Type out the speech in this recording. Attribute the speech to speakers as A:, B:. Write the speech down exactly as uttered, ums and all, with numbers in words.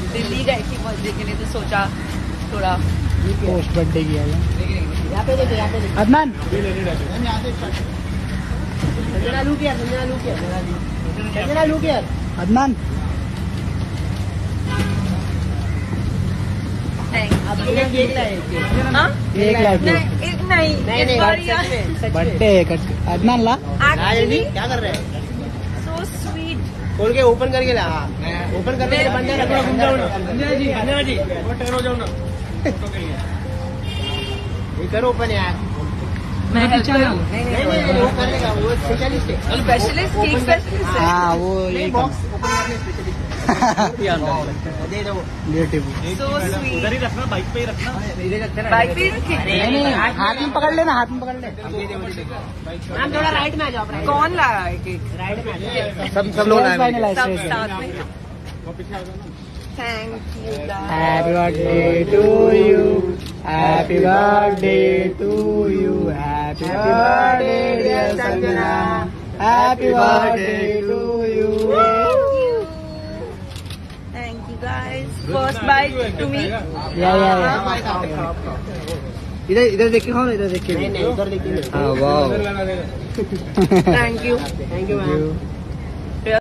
A: दिल्ली गई थी बर्थडे के लिए तो सोचा थोड़ा
B: पोस्ट बर्थडे किया है। यहाँ पे देखो, यहाँ पे देखो। अदनान संजना लू किया, संजना लू किया, संजना लू किया। अदनान केक लाए, केक लाए,
A: नहीं नहीं
B: बर्थडे अदनान ला।
C: क्या कर रहे हैं?
A: So sweet.
C: खोल के ओपन करके ला। ओपन करके बंद जी संजना जी वो ठहरो जाओ ना। ये करो ओपन यार।
A: मैं
C: नहीं नहीं वो कर लेगा, वो स्पेशलिस्ट है,
A: स्पेशलिस्ट केक स्पेशलिस्ट है।
B: हाँ वो ये
C: बॉक्स ओपन करने स्पेशलिस्ट दे दो।
A: So sweet.
C: उधर ही रखना, बाइक पे ही रखना। इधर रखते ना,
A: बाइक पे रखे।
B: नहीं नहीं हाथ में पकड़ लेना, हाथ में पकड़ ले।
C: मैम थोड़ा राइट में आ जाओ।
A: कौन लाया है केक?
C: राइट में आ जाओ। सब सब लोग
B: सुरेश भाई ने लाए,
A: सब
B: सुरेश भाई।
A: साथ में। Thank you.
B: Happy birthday to you. Happy birthday to you. Happy birthday dear Sanjana. Happy birthday to you.
A: Thank you guys. First bite to me.
B: Yeah yeah yeah. इधर इधर देख के खाओ ना, इधर देख के।
C: नहीं नहीं उधर देखिए।
B: हाँ वाह।
A: Thank you.
C: Thank you ma'am.